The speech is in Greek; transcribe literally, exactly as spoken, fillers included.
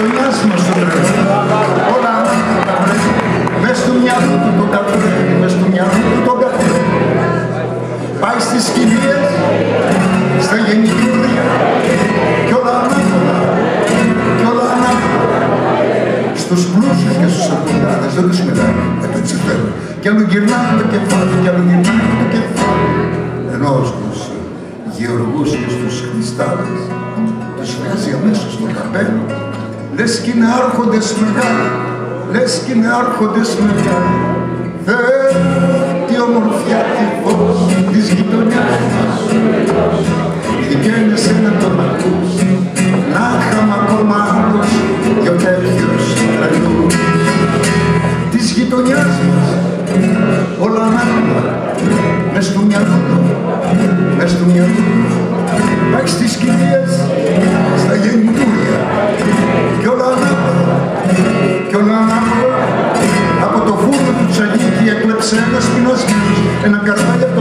γειτονιάς μας το τρελό. Όλα ανάποδα βρέπει, μες του μυαλού του τον καθρέφτη, μες του μυαλού του τον καθρέφτη. Πάει στις σκηνίες, στα γεννητούρια, κι όλα ανάποδα, κι όλα ανάποδα. Στους πλούσιους και στους αρχοντάδες δεν τους μιλάει, δεν τους συμφέρουν. Κι άλλο γυρνάει το κεφάλι, κι άλλο γυρνάει το κεφάλι. Ενώ στους γεωργούς και στους χριστάδες τους βγάζει αμέσως στο καπέλο. Λες κι είναι άρχοντες μεγάλοι, λες κι είναι άρχοντες μεγάλοι. Θεέ, τι ομορφιά, τι φως της γειτονιάς μας. Βγαίνεις να τον ακούς, να είχαμε ακόμα άλλος κι ο τέτοιος τρελούς. Της γειτονιάς μας, όλα ανάποδα, μες του μυαλού του, μες του μυαλού του. Πάει στις σκηνίες, στα γεννητούρια, κι όλα ανάποδα, κι όλα ανάποδα. Από το φούρνο του Τσαγίκη έκλεψε ένας πεινασμένος, ένα καρβάλια